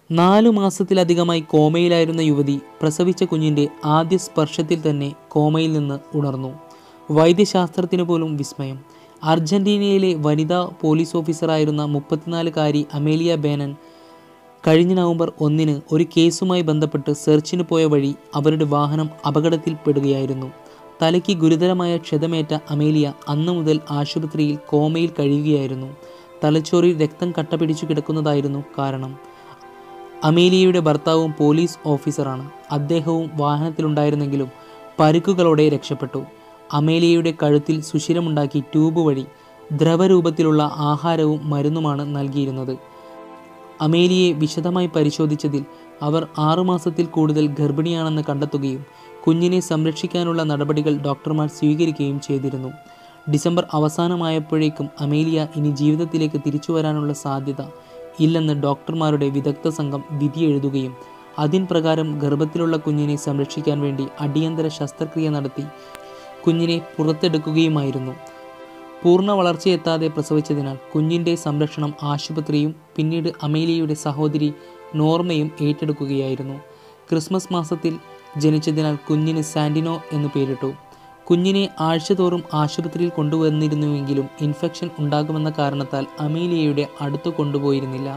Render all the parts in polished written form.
4 മാസത്തിലധികമായി കോമയിലായിരുന്ന യുവതി പ്രസവിച്ച കുഞ്ഞിൻ്റെ ആദ്യ സ്പർശത്തിൽ തന്നെ കോമയിൽ നിന്ന് ഉണർന്നു. വൈദ്യശാസ്ത്രത്തിന് പോലും വിസ്മയം. അർജന്റീനയിലെ വനിതാ പോലീസ് ഓഫീസറായിരുന്ന 34-കാരി അമേലിയ ബേനൻ കഴിഞ്ഞ നവംബർ 1 ഒരു കേസുമായി ബന്ധപ്പെട്ട് സെർച്ചിന് പോയ വഴി അവരുടെ വാഹനം അപകടത്തിൽപ്പെടുകയായിരുന്നു. തലയ്ക്ക് ഗുരുതരമായ ക്ഷതമേറ്റ അമേലിയ അന്നു മുതൽ ആശുപത്രിയിൽ കോമയിൽ കഴിയുകയായിരുന്നു. തലച്ചോറിൽ രക്തം കട്ടപിടിച്ചു കിടക്കുന്നതായിരുന്നു കാരണം. അമേലിയയുടെ ഭർത്താവും പോലീസ് ഓഫീസറാണ്. അദ്ദേഹവും വാഹനത്തിലുണ്ടായിരുന്നെങ്കിലും പരുക്കുകളോടെ രക്ഷപ്പെട്ടു. അമേലിയയുടെ കഴുത്തിൽ സുഷിരമുണ്ടാക്കി ട്യൂബ് വഴി ദ്രവരൂപത്തിലുള്ള ആഹാരവും മരുന്നുമാണ് നൽകിയിരുന്നത്. അമേലിയയെ വിശദമായി പരിശോധിച്ചതിൽ അവർ 6 മാസത്തിൽ കൂടുതൽ ഗർഭിണിയാണെന്ന് കണ്ടെത്തുകയും കുഞ്ഞിനെ സംരക്ഷിക്കാനുള്ള നടപടികൾ ഡോക്ടർമാർ സ്വീകരിക്കുകയും ചെയ്തിരുന്നു. ഡിസംബർ അവസാനമായപ്പോഴേക്കും അമേലിയ ഇനി ജീവിതത്തിലേക്ക് തിരിച്ചു വരാനുള്ള സാധ്യത ഇല്ലെന്ന് ഡോക്ടർമാരുടെ വിദഗ്ധ സംഘം വിധിയെഴുതുകയും അതിൻ പ്രകാരം ഗർഭത്തിലുള്ള കുഞ്ഞിനെ സംരക്ഷിക്കാൻ വേണ്ടി അടിയന്തര ശസ്ത്രക്രിയ നടത്തി കുഞ്ഞിനെ പുറത്തെടുക്കുകയുമായിരുന്നു. പൂർണ്ണ വളർച്ചയെത്താതെ പ്രസവിച്ചതിനാൽ കുഞ്ഞിൻ്റെ സംരക്ഷണം ആശുപത്രിയും പിന്നീട് അമേലിയയുടെ സഹോദരി നോർമയും ഏറ്റെടുക്കുകയായിരുന്നു. ക്രിസ്മസ് മാസത്തിൽ ജനിച്ചതിനാൽ കുഞ്ഞിന് സാന്റിനോ എന്ന് പേരിട്ടു. കുഞ്ഞിനെ ആഴ്ചതോറും ആശുപത്രിയിൽ കൊണ്ടുവന്നിരുന്നുവെങ്കിലും ഇൻഫെക്ഷൻ ഉണ്ടാകുമെന്ന കാരണത്താൽ അമേലിയയുടെ അടുത്ത് കൊണ്ടുപോയിരുന്നില്ല.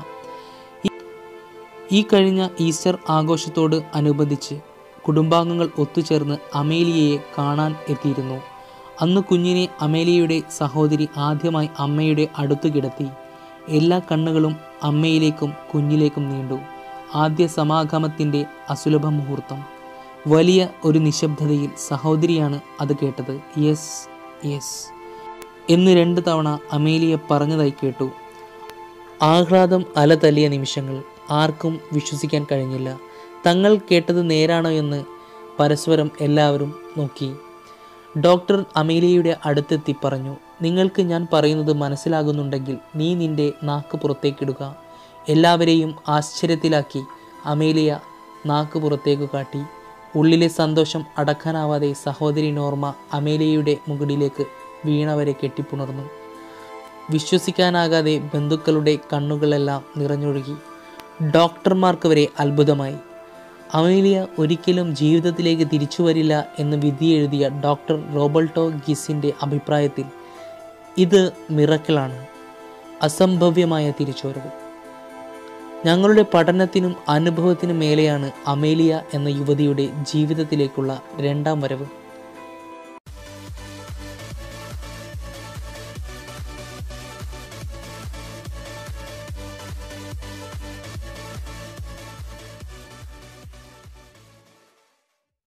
ഈ കഴിഞ്ഞ ഈസ്റ്റർ ആഘോഷത്തോട് അനുബന്ധിച്ച് കുടുംബാംഗങ്ങൾ ഒത്തുചേർന്ന് അമേലിയയെ കാണാൻ എത്തിയിരുന്നു. അന്ന് കുഞ്ഞിനെ അമേലിയയുടെ സഹോദരി ആദ്യമായി അമ്മയുടെ അടുത്ത് കിടത്തി. എല്ലാ കണ്ണുകളും അമ്മയിലേക്കും കുഞ്ഞിലേക്കും നീണ്ടു. ആദ്യ സമാഗമത്തിൻ്റെ അസുലഭ മുഹൂർത്തം. വലിയ ഒരു നിശബ്ദതയിൽ സഹോദരിയാണ് അത് കേട്ടത്. യെസ് യെസ് എന്ന് 2 തവണ അമേലിയ പറഞ്ഞതായി കേട്ടു. ആഹ്ലാദം അലതല്ലിയ നിമിഷങ്ങൾ. ആർക്കും വിശ്വസിക്കാൻ കഴിഞ്ഞില്ല. തങ്ങൾ കേട്ടത് നേരാണോ എന്ന് പരസ്പരം എല്ലാവരും നോക്കി. ഡോക്ടർ അമേലിയയുടെ അടുത്തെത്തി പറഞ്ഞു, നിങ്ങൾക്ക് ഞാൻ പറയുന്നത് മനസ്സിലാകുന്നുണ്ടെങ്കിൽ നീ നിൻ്റെ നാക്ക് പുറത്തേക്കിടുക. എല്ലാവരെയും ആശ്ചര്യത്തിലാക്കി അമേലിയ നാക്ക് പുറത്തേക്ക് കാട്ടി. ഉള്ളിലെ സന്തോഷം അടക്കാനാവാതെ സഹോദരി നോർമ അമേലിയയുടെ മുകളിലേക്ക് വീണവരെ കെട്ടിപ്പുണർന്നു. വിശ്വസിക്കാനാകാതെ ബന്ധുക്കളുടെ കണ്ണുകളെല്ലാം നിറഞ്ഞൊഴുകി. ഡോക്ടർമാർക്ക് വരെ അത്ഭുതമായി. അമേലിയ ഒരിക്കലും ജീവിതത്തിലേക്ക് തിരിച്ചു വരില്ല എന്ന് വിധിയെഴുതിയ ഡോക്ടർ റോബർട്ടോ ഗിസിൻ്റെ അഭിപ്രായത്തിൽ ഇത് മിറക്കിളാണ്, അസംഭവ്യമായ തിരിച്ചുവരവ്. ഞങ്ങളുടെ പഠനത്തിനും അനുഭവത്തിനും മേലെയാണ് അമേലിയ എന്ന യുവതിയുടെ ജീവിതത്തിലേക്കുള്ള 2ാം വരവ്.